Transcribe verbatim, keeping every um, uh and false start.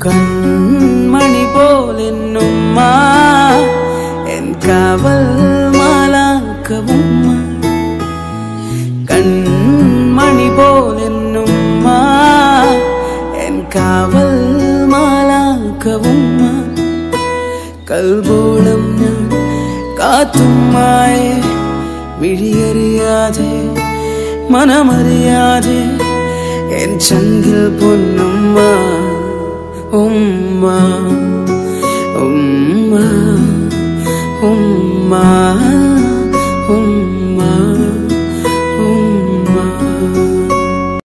കൺമണി പോലെന്നുമ്മ N കാവൽ മാലാക്കവുമ്മ കൺമണി പോലെന്നുമ്മ N കാവൽ മാലാക്കവുമ്മ കൽബോളം ഞാൻ കാത്തുമ്മായെ വിഴിയറിയാതെ മനമറിയാതെ എൻ ചങ്കിൽ പൊന്നുമ്മ ഉമ്മ ഉമ്മ ഉമ്മ